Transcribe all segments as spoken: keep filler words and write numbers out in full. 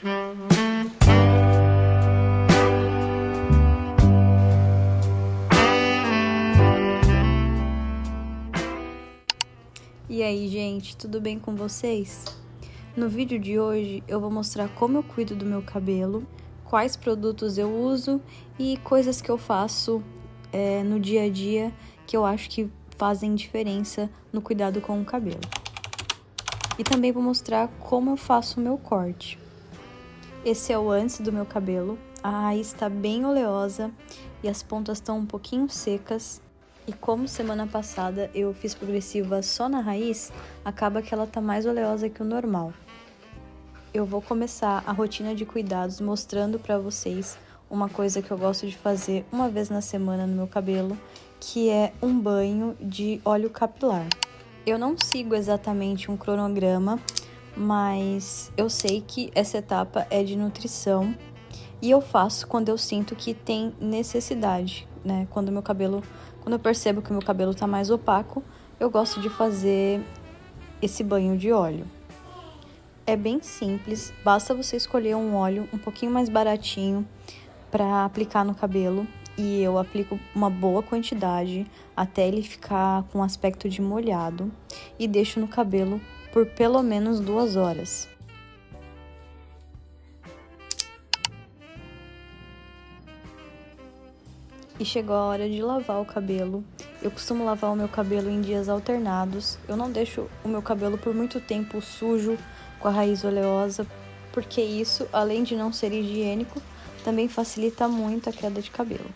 E aí, gente, tudo bem com vocês? No vídeo de hoje eu vou mostrar como eu cuido do meu cabelo, quais produtos eu uso e coisas que eu faço é, no dia a dia que eu acho que fazem diferença no cuidado com o cabelo. E também vou mostrar como eu faço o meu corte. Esse é o antes do meu cabelo, a raiz está bem oleosa e as pontas estão um pouquinho secas. E como semana passada eu fiz progressiva só na raiz, acaba que ela tá mais oleosa que o normal. Eu vou começar a rotina de cuidados mostrando pra vocês uma coisa que eu gosto de fazer uma vez na semana no meu cabelo, que é um banho de óleo capilar. Eu não sigo exatamente um cronograma, mas eu sei que essa etapa é de nutrição e eu faço quando eu sinto que tem necessidade, né? Quando meu cabelo Quando eu percebo que o meu cabelo tá mais opaco, eu gosto de fazer esse banho de óleo. É bem simples, basta você escolher um óleo um pouquinho mais baratinho para aplicar no cabelo. E eu aplico uma boa quantidade até ele ficar com aspecto de molhado e deixo no cabelo por pelo menos duas horas. E chegou a hora de lavar o cabelo. Eu costumo lavar o meu cabelo em dias alternados. Eu não deixo o meu cabelo por muito tempo sujo, com a raiz oleosa, porque isso, além de não ser higiênico, também facilita muito a queda de cabelo.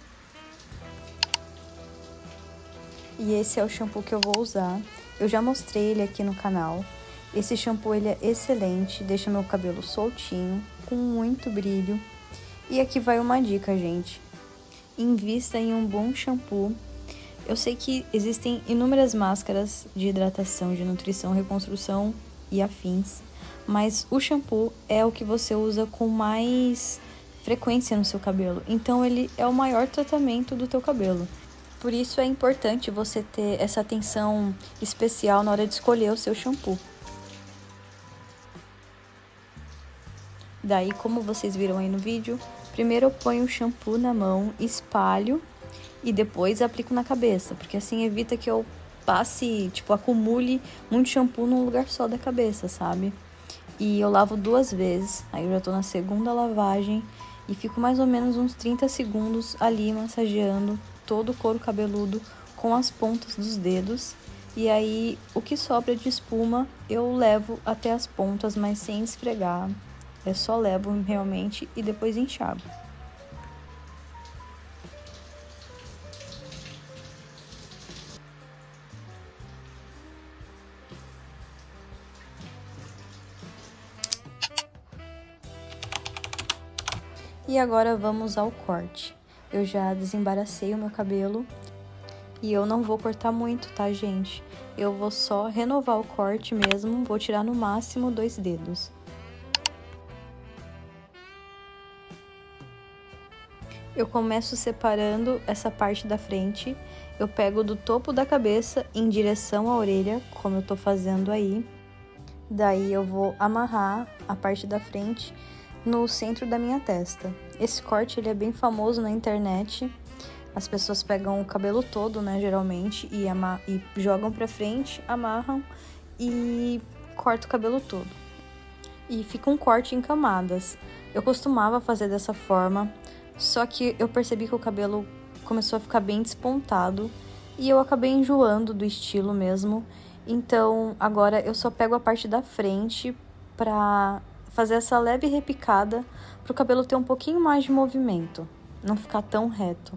E esse é o shampoo que eu vou usar. Eu já mostrei ele aqui no canal. Esse shampoo ele é excelente, deixa meu cabelo soltinho, com muito brilho. E aqui vai uma dica, gente. Invista em um bom shampoo. Eu sei que existem inúmeras máscaras de hidratação, de nutrição, reconstrução e afins, mas o shampoo é o que você usa com mais frequência no seu cabelo, então ele é o maior tratamento do teu cabelo. Por isso é importante você ter essa atenção especial na hora de escolher o seu shampoo. Daí, como vocês viram aí no vídeo, primeiro eu ponho o shampoo na mão, espalho e depois aplico na cabeça, porque assim evita que eu passe, tipo, acumule muito shampoo num lugar só da cabeça, sabe? E eu lavo duas vezes, aí eu já tô na segunda lavagem e fico mais ou menos uns trinta segundos ali massageando todo o couro cabeludo com as pontas dos dedos. E aí o que sobra de espuma eu levo até as pontas, mas sem esfregar. Eu só levo realmente e depois enxago. E agora vamos ao corte. Eu já desembaracei o meu cabelo e eu não vou cortar muito, tá, gente? Eu vou só renovar o corte mesmo, vou tirar no máximo dois dedos. Eu começo separando essa parte da frente, eu pego do topo da cabeça em direção à orelha, como eu tô fazendo aí. Daí eu vou amarrar a parte da frente no centro da minha testa. Esse corte ele é bem famoso na internet. As pessoas pegam o cabelo todo, né, geralmente, e, e jogam pra frente, amarram e cortam o cabelo todo. E fica um corte em camadas. Eu costumava fazer dessa forma, só que eu percebi que o cabelo começou a ficar bem despontado e eu acabei enjoando do estilo mesmo. Então agora eu só pego a parte da frente pra fazer essa leve repicada pro cabelo ter um pouquinho mais de movimento, não ficar tão reto.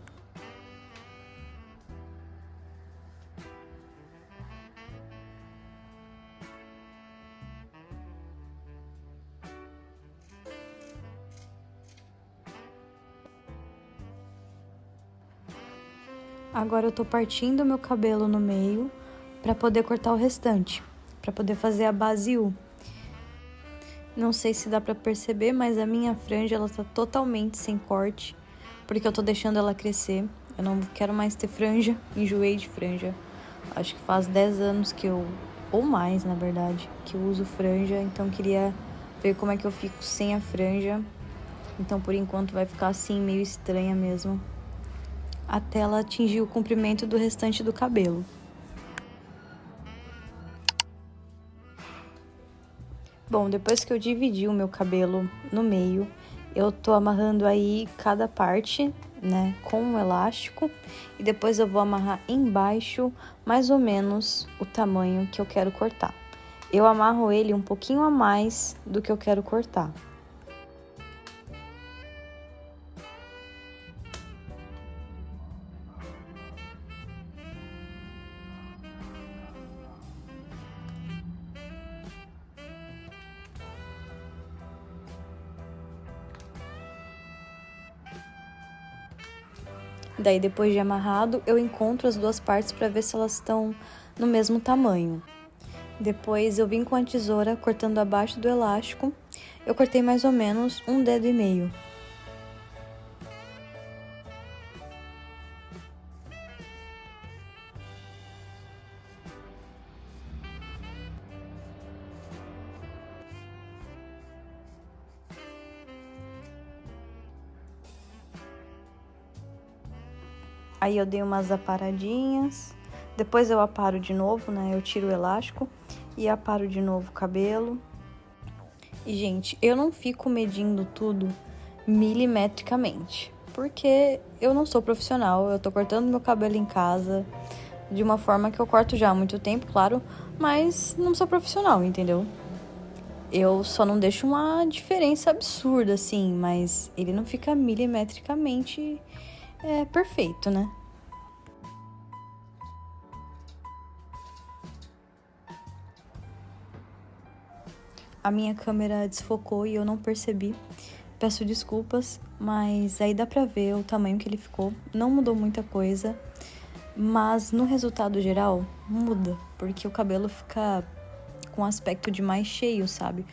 Agora eu tô partindo meu cabelo no meio para poder cortar o restante, para poder fazer a base U. Não sei se dá pra perceber, mas a minha franja ela tá totalmente sem corte, porque eu tô deixando ela crescer. Eu não quero mais ter franja, enjoei de franja. Acho que faz dez anos que eu, ou mais na verdade, que eu uso franja, então queria ver como é que eu fico sem a franja. Então, por enquanto, vai ficar assim, meio estranha mesmo, até ela atingir o comprimento do restante do cabelo. Bom, depois que eu dividi o meu cabelo no meio, eu tô amarrando aí cada parte, né, com um elástico. E depois eu vou amarrar embaixo, mais ou menos, o tamanho que eu quero cortar. Eu amarro ele um pouquinho a mais do que eu quero cortar. Daí, depois de amarrado, eu encontro as duas partes para ver se elas estão no mesmo tamanho. Depois eu vim com a tesoura cortando abaixo do elástico. Eu cortei mais ou menos um dedo e meio. Aí eu dei umas aparadinhas, depois eu aparo de novo, né? Eu tiro o elástico e aparo de novo o cabelo. E, gente, eu não fico medindo tudo milimetricamente, porque eu não sou profissional, eu tô cortando meu cabelo em casa, de uma forma que eu corto já há muito tempo, claro, mas não sou profissional, entendeu? Eu só não deixo uma diferença absurda, assim, mas ele não fica milimetricamente é, perfeito, né? A minha câmera desfocou e eu não percebi. Peço desculpas, mas aí dá pra ver o tamanho que ele ficou. Não mudou muita coisa, mas no resultado geral muda, porque o cabelo fica com aspecto de mais cheio, sabe?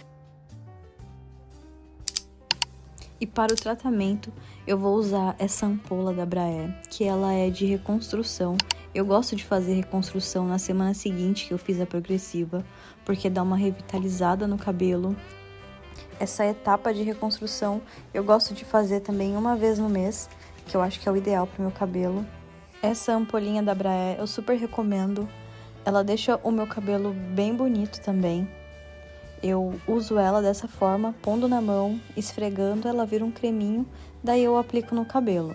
E para o tratamento, eu vou usar essa ampola da Braé, que ela é de reconstrução. Eu gosto de fazer reconstrução na semana seguinte que eu fiz a progressiva, porque dá uma revitalizada no cabelo. Essa etapa de reconstrução eu gosto de fazer também uma vez no mês, que eu acho que é o ideal para o meu cabelo. Essa ampolinha da Braé eu super recomendo. Ela deixa o meu cabelo bem bonito também. Eu uso ela dessa forma, pondo na mão, esfregando, ela vira um creminho, daí eu aplico no cabelo.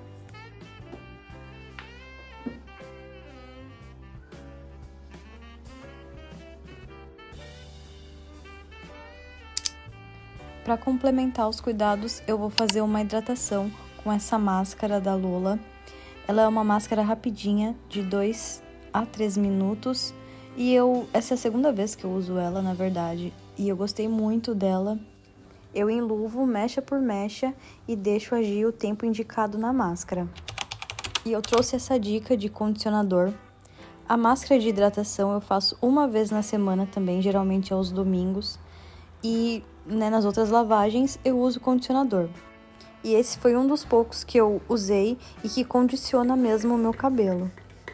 Para complementar os cuidados, eu vou fazer uma hidratação com essa máscara da Lola. Ela é uma máscara rapidinha, de dois a três minutos. E eu, essa é a segunda vez que eu uso ela, na verdade, e eu gostei muito dela. Eu enluvo mecha por mecha e deixo agir o tempo indicado na máscara. E eu trouxe essa dica de condicionador. A máscara de hidratação eu faço uma vez na semana também, geralmente aos domingos. E né, nas outras lavagens eu uso condicionador. E esse foi um dos poucos que eu usei e que condiciona mesmo o meu cabelo.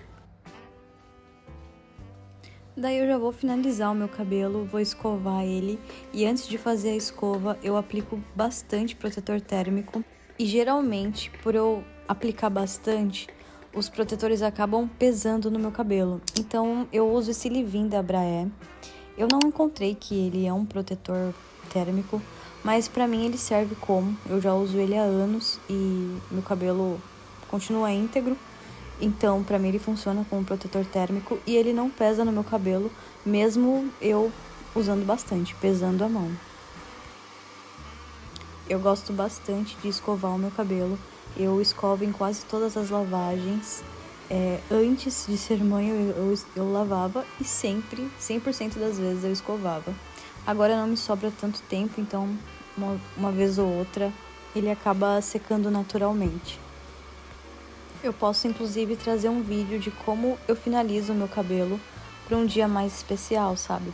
Daí eu já vou finalizar o meu cabelo, vou escovar ele e antes de fazer a escova eu aplico bastante protetor térmico e geralmente por eu aplicar bastante, os protetores acabam pesando no meu cabelo. Então eu uso esse leave-in da Braé. Eu não encontrei que ele é um protetor térmico, mas pra mim ele serve como. Eu já uso ele há anos e meu cabelo continua íntegro. Então, pra mim ele funciona como protetor térmico e ele não pesa no meu cabelo, mesmo eu usando bastante, pesando a mão. Eu gosto bastante de escovar o meu cabelo. Eu escovo em quase todas as lavagens. É, antes de ser mãe, eu, eu, eu lavava e sempre, cem por cento das vezes eu escovava. Agora não me sobra tanto tempo, então uma, uma vez ou outra ele acaba secando naturalmente. Eu posso inclusive trazer um vídeo de como eu finalizo o meu cabelo para um dia mais especial, sabe?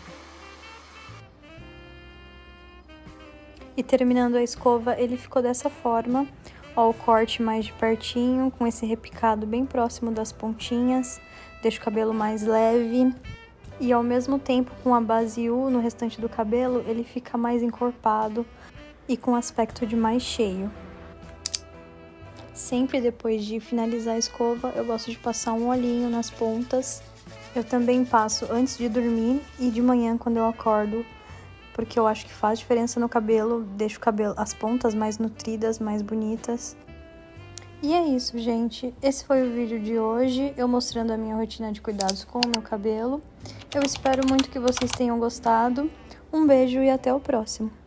E terminando a escova, ele ficou dessa forma. Ó, o corte mais de pertinho, com esse repicado bem próximo das pontinhas. Deixa o cabelo mais leve. E ao mesmo tempo, com a base U no restante do cabelo, ele fica mais encorpado e com aspecto de mais cheio. Sempre depois de finalizar a escova, eu gosto de passar um olhinho nas pontas. Eu também passo antes de dormir e de manhã quando eu acordo, porque eu acho que faz diferença no cabelo, deixa o cabelo, as pontas mais nutridas, mais bonitas. E é isso, gente. Esse foi o vídeo de hoje, eu mostrando a minha rotina de cuidados com o meu cabelo. Eu espero muito que vocês tenham gostado. Um beijo e até o próximo.